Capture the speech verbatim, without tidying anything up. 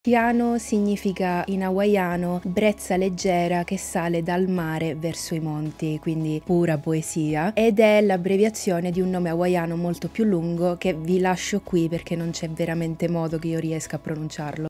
Tiano significa in hawaiano brezza leggera che sale dal mare verso i monti, quindi pura poesia, ed è l'abbreviazione di un nome hawaiano molto più lungo che vi lascio qui perché non c'è veramente modo che io riesca a pronunciarlo.